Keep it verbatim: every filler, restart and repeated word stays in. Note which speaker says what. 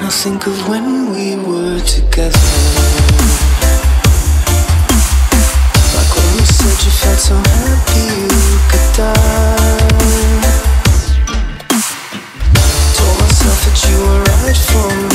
Speaker 1: I think of when we were together. Like when you said you felt so happy you could die. Told myself that you were right for me.